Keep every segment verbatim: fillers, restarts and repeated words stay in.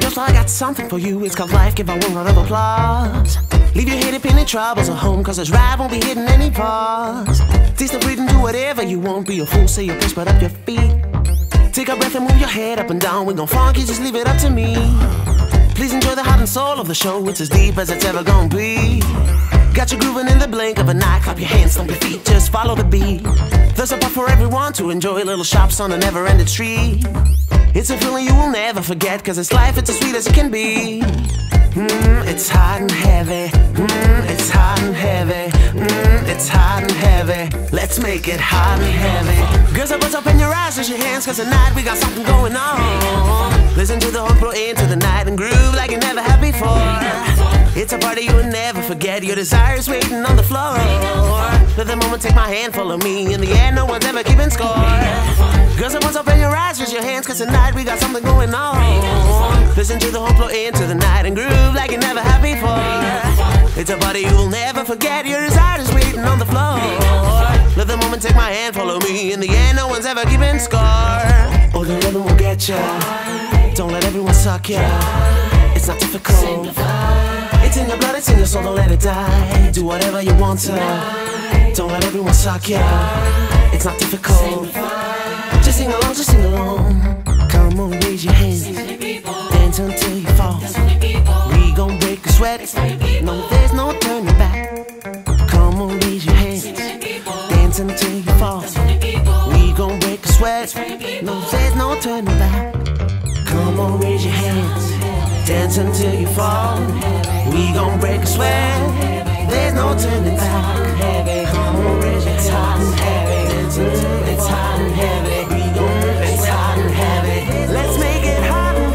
just like I got something for you. It's called life, give I one round of applause. Leave your head penny troubles at home, cause this ride won't be hitting any pause. Taste the freedom, do whatever you want. Be a fool, say your piece, put up your feet. Take a breath and move your head up and down. We gon' funky, just leave it up to me. Please enjoy the heart and soul of the show. It's as deep as it's ever gonna be. Got you grooving in the blink of an eye. Clap your hands, stomp your feet, just follow the beat. There's a part for everyone to enjoy. Little shops on a never-ending street. It's a feeling you will never forget, cause it's life, it's as sweet as it can be. Mmm, it's hot and heavy. Mmm, it's hot and heavy. Mmm, it's hot and heavy. Let's make it hot and heavy. Girls, up, up in your eyes, raise your hands, cause tonight we got something going on. Listen to the whole pro into the night and groove like you never have before. It's a party you will never forget. Your desires waiting on the floor. Let the moment take my hand, follow me. In the end, no one's ever keeping score. Girls, up, up in your eyes, raise your hands, cause tonight we got something going on. Listen to the whole flow into the night and groove like you never have before. It's a party you will never forget. Your desire is waiting on the floor. Let the moment take my hand, follow me. In the end, no one's ever keeping score. Oh, the rhythm will get ya. Don't let everyone suck ya. It's not difficult. It's in your blood, it's in your soul, don't let it die. Do whatever you want to. Don't let everyone suck ya. It's not difficult. Just sing along, just sing along. Come on, raise your hands. Dance until you fall. We gon' break a sweat. No, there's no turning back. Come on, raise your hands. Dance until you fall. We gon' break a sweat. No, there's no turning back. Come on, raise your hands. Dance until you fall. We gon' break a sweat. There's no turning back. Come on, raise your hands. It's hot and heavy. Dance until it's hot and heavy. We gon' break it's hot and heavy. Let's make it hot and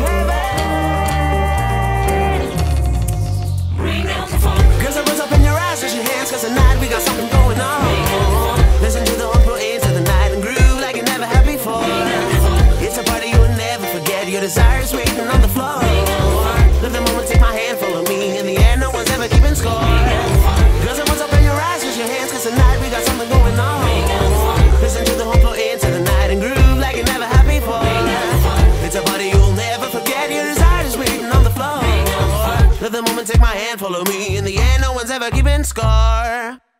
heavy. Bring out the funk. Girls, up, up in your eyes, raise your hands, cause tonight we got something going on. Listen to the whole flow into the night and groove like you never have before. It's a party you will never forget. Your desires waiting on the floor. Let the moment take my hand, follow me. In the end, no one's ever keeping score. Girls, up, up in your eyes, raise your hands, cause tonight we got something going on. Listen to the whole flow into the night and groove like you never have before. It's a party you'll never forget. Your desire is waiting on the floor. Let the moment take my hand, follow me. In the end, no one's ever keeping score.